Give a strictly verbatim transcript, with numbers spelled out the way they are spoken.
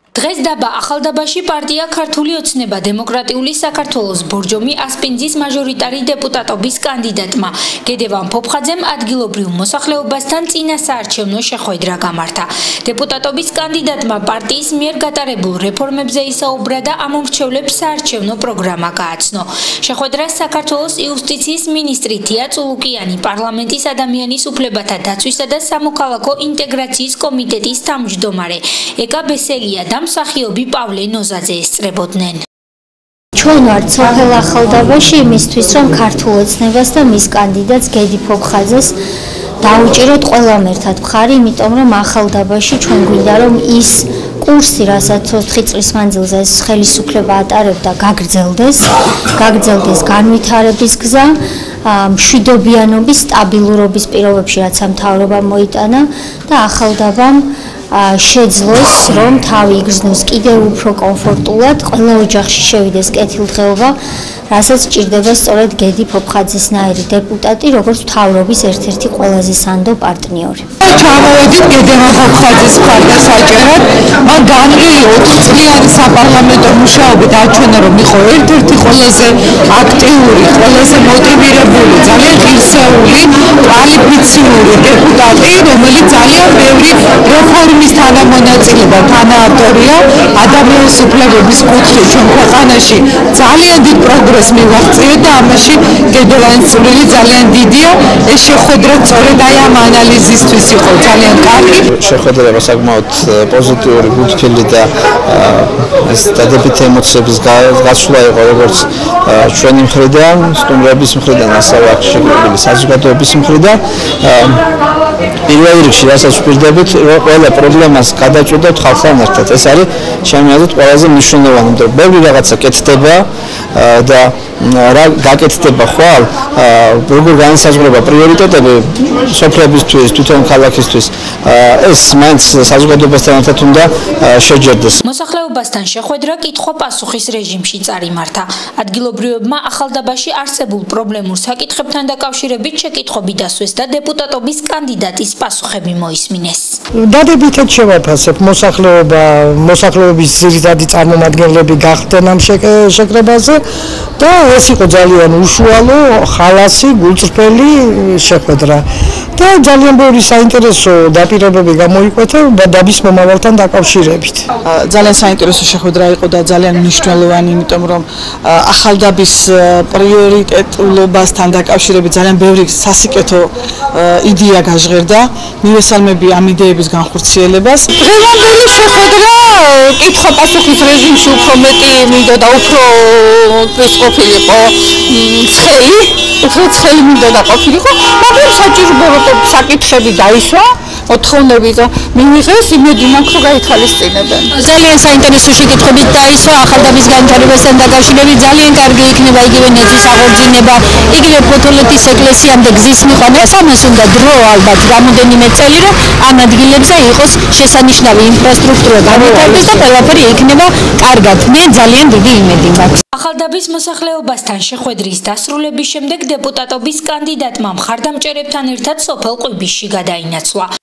დღეს დაბა ახალდაბაში პარტია ქართული ოცნება დემოკრატიული საქართველოს ბორჯომი ასპინძის მაჟორიტარი დეპუტატობის კანდიდატმა გედევან ფოფხაძემ ადგილობრივ მოსახლეობასთან წინასაარჩევნო შეხვედრა გამართა. დეპუტატობის კანდიდატმა პარტიის მიერ გატარებულ რეფორმებზე ისაუბრა და ამომრჩევლებს საარჩევნო პროგრამა გააცნო. შეხვედრას საქართველოს იუსტიციის მინისტრი თია წულუკიანი, პარლამენტის ადამიანის უფლებათა დაცვისა და სამოქალაქო ინტეგრაციის კომიტეტის თავმჯდომარე ეკა ბესელია და მსახიობი პავლე ნოზაძე ესწრებოდნენ. ჩვენ ვართ სოფელ ახალდაბაში იმისთვის, რომ ქართულ ოცნებას და მის კანდიდატს გედი ფოფხაძეს დაუჭიროთ ყველამ ერთად მხარი, იმიტომ რომ ახალდაბაში ჩვენ გვინდა რომ ის კურსი, რასაც ოთხი წლის მანძილზე ეს ხელისუფლება ატარებდა, გაგრძელდეს, გაგრძელდეს განვითარების გზა, მშვიდობიანობის, სტაბილურობის პირობებში, რაც ამ მთავრობამ მოიტანა და ახალდაბამ შეძლოს, რომ თავი იგრძნოს კიდევ უფრო კომფორტულად, ყველა ოჯახში შევიდეს კეთილდღეობა, რასაც სჭირდება სწორედ გედი ფოფხაძესნაირი დეპუტატი, როგორც მთავრობის ერთ-ერთი ყველაზე სანდო პარტნიორი. ჩამოვედით გედევან ფოფხაძეს მხარდასაჭერად, მან განვლილი ოთხწლიანი საპარლამენტო მუშაობით აჩვენა, რომ იყო ერთ-ერთი ყველაზე აქტიური, ყველაზე მოტივირებული, ძალიან ღირსეული, კვალიფიციური დეპუტატი, რომელიც ძალიან ბევრი რეფორმის თანამონაწილე და თანაავტორია ადამიანის უფლებების კუთხით ჩვენ ქვეყანაში ძალიან დიდ პროგრესს მივაღწიეთ და ამაში გედევანის წვლილი ძალიან დიდია. ეს შეხვედრა სწორედ აი ამ ანალიზისთვის იყო ძალიან კარგი. შეხვედრა საკმაოდ პოზიტიური, გულთბილი და ეს დადებითი ემოციების გასვლა იყო როგორც ჩვენი მხრიდან, სტუმრების მხრიდან, ასევე შეგვიძლია საზოგადოების მხრიდან. პირველ რიგში რასაც ვპირდებით, ყველა პრობლემას გადაწყვეტოთ ხალხთან ერთად. ეს არის ჩემი აზრით ყველაზე მნიშვნელოვანი, იმიტომ რომ ბევრი რაღაცა კეთდება და რა გაკეთდება ხვალ, როგორ განისაზღვრება პრიორიტეტები სოფლებისთვის, თვითონ ქალაქისთვის, ეს მაინც საზოგადოებასთან ერთად უნდა შეჯერდეს. მოსახლეობასთან შეხვედრა კითხვა-პასუხის რეჟიმში წარიმართა. ადგილობრივებმა ახალდაბაში არსებულ პრობლემურ საკითხებთან დაკავშირებით შეკითხვები დასვეს და დეპუტატობის კანდიდატის პასუხები მოისმინეს. დადებითად შევაფასებ მოსახლეობა, მოსახლეობის ძირითადი წარმომადგენლები გახდნენ ამ შეკრებაზე და ეს იყო ძალიან უშუალო, ხალასი, გულწრფელი შეხვედრა და ძალიან ბევრი საინტერესო დაპირებები გამოიკვეთა დაბის მომავალთან დაკავშირებით. ძალიან საინტერესო შეხვედრა იყო და ძალიან მნიშვნელოვანი, იმიტომ რომ ახალდაბის პრიორიტეტულობასთან დაკავშირებით ძალიან ბევრი სასიკეთო იდეა გაჟღერდა. მივესალმები ამ იდეების განხორციელებას. დღევანდელი შეხვედრა კითხვა-პასუხის რეჟიმში უფრო მეტი მინდოდა, უფრო ეს ყოფილიყო ცხელი, უფრო ცხელი მინდოდა ყოფილიყო, მაგრამ საჭირო საკითხები დაისვა, ოთხოვნები მიიღეს, იმედი მაქვს რომ გაითვალისწინებენ. ძალიან საინტერესო შეკითხვებით დაისვა ახალდაბის განვითარებასთან დაკავშირებით, ძალიან კარგი იქნება იგივე ნეთის აღორძინება, იგივე ფოთოლეთის ეკლესიამდე გზის მიყვანა. ამას უნდა დრო ალბათ რამოდენიმე წელი, რომ ამ ადგილებზე იყოს შესანიშნავი ინფრასტრუქტურა განვითარდეს და ყველაფერი იქნება კარგად. მე ძალიან დიდი იმედი მაქვს. ახალდაბის მოსახლეობასთან შეხვედრის დასრულების შემდეგ დეპუტატობის კანდიდატმა მხარდამჭერებთან ერთად სოფელ ყვიბისში გადაინაცვლა.